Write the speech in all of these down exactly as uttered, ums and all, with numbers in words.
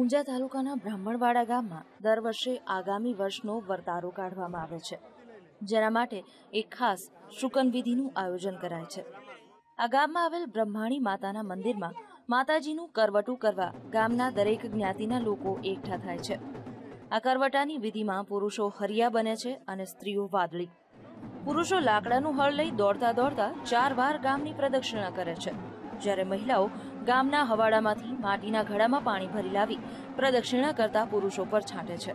ઊંઝા તાલુકાના બ્રાહ્મણવાડા ગામમાં દર વર્ષે આગામી વર્ષનો વર્તારો કાઢવામાં આવે છે, જેના માટે એક ખાસ શુકન વિધિનું આયોજન કરાય છે. આ ગામમાં આવેલ બ્રહ્માણી માતાના મંદિરમાં માતાજીનું કરવટું કરવા ગામના દરેક જ્ઞાતિના લોકો એકઠા થાય છે. આ કરવટાની વિધિમાં પુરુષો હરિયા બને છે અને સ્ત્રીઓ વાદળી. પુરુષો લાકડાનું હળ લઈ દોડતા દોડતા ચાર વાર ગામની પ્રદક્ષિણા કરે છે, જ્યારે મહિલાઓ ગામના હવાડામાંથી માટીના ઘડામાં પાણી ભરી લાવી પ્રદક્ષિણા કરતા પુરુષો પર છાંટે છે.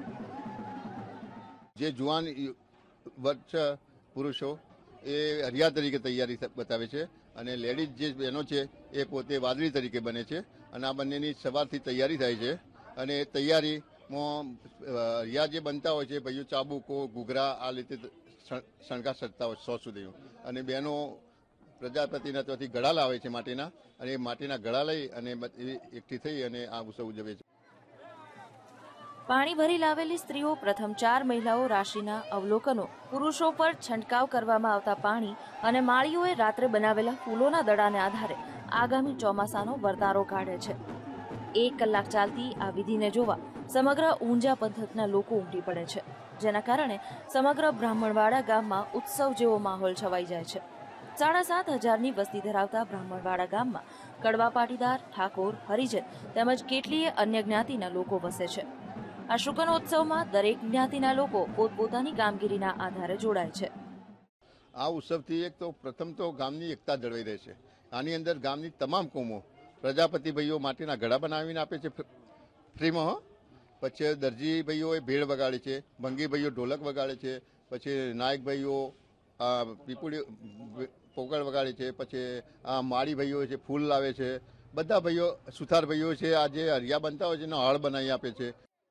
જે જુવાન વર્ગ પુરુષો એ હરિયા તરીકે તૈયારી બતાવે છે અને લેડીઝ જે બહેનો છે એ પોતે વાદળી તરીકે બને છે અને આ બંનેની સવારથી તૈયારી થાય છે. અને એ તૈયારીમાં હરિયા જે બનતા હોય છે ભાઈઓ ચાબુકો ઘૂઘરા આ રીતે શણગાર સજતા હોય સો સુધી અને બહેનો પ્રજાપતિના ત્યાંથી ગળા લાવે છે માટીના અને એ માટીના ગળા લઈ અને એકઠી થઈ અને આ ઉત્સવ ઉજવે છે. પાણી ભરી લાવેલી સ્ત્રીઓ પ્રથમ ચાર મહિલાઓ રાશિના અવલોકનો, પુરુષો પર છંટકાવ કરવામાં આવતા પાણી અને માળીઓએ રાત્રે બનાવેલા ફૂલોના દડાને આધારે આગામી ચોમાસાનો વર્તારો કાઢે છે. એક કલાક ચાલતી આ વિધિને જોવા સમગ્ર ઊંઝા પંથકના લોકો ઉમટી પડે છે, જેના કારણે સમગ્ર બ્રાહ્મણવાડા ગામમાં ઉત્સવ જેવો માહોલ છવાઈ જાય છે. સાડા સાત હજારની વસ્તી ધરાવતા બ્રાહ્મણવાડા ગામમાં કડવા પાટીદાર, ઠાકોર, હરિજન તેમજ કેટલીય અન્ય જ્ઞાતિના લોકો વસે છે. આ શુકનોત્સવમાં દરેક જ્ઞાતિના લોકો પોતપોતાની કામગીરીના આધારે જોડાય છે. આ ઉત્સવથી એક તો પ્રથમ તો ગામની એકતા જળવાઈ રહે છે. આની અંદર ગામની તમામ કોમો પ્રજાપતિ ભાઈઓ માટીના ઘડા બનાવીને આપે છે ફ્રીમાં. પછી દરજી ભાઈઓએ ભેળ વગાડે છે, ભંગી ભાઈઓ ઢોલક વગાડે છે, પછી નાયક ભાઈઓ પીપુડી પોકળ વગાડે છે, પછી આ માળી ભાઈઓ છે ફૂલ લાવે છે, બધા ભાઈઓ સુથાર ભાઈઓ છે આ જે હરિયા બનતા હોય છે એનો હળ બનાવી આપે છે.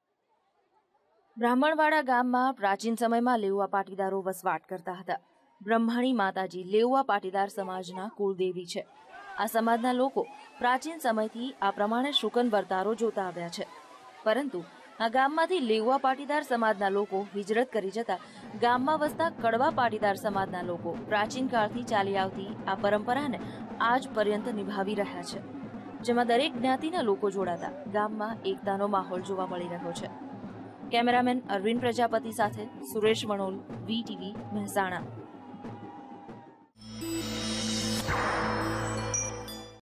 બ્રાહ્મણવાડા ગામમાં પ્રાચીન સમયમાં લેઉવા પાટીદારો વસવાટ કરતા હતા. બ્રહ્માણી માતાજી લેઉવા પાટીદાર સમાજના કુળદેવી છે. આ સમાજના લોકો પ્રાચીન સમયથી આ પ્રમાણે શુકન વર્તારો જોતા આવ્યા છે. પરંતુ આ ગામમાંથી લેઉવા પાટીદાર સમાજના લોકો હિજરત કરી જતા ગામમાં વસતા કડવા પાટીદાર સમાજના લોકો પ્રાચીન કાળથી ચાલી આવતી આ પરંપરાને આજ પર્યંત નિભાવી રહ્યા છે, જેમાં દરેક જ્ઞાતિના લોકો જોડાતા ગામમાં એકતાનો માહોલ જોવા મળી રહ્યો છે. કેમેરામેન અરવિંદ પ્રજાપતિ સાથે સુરેશ વણોલ, વી ટીવી, મહેસાણા.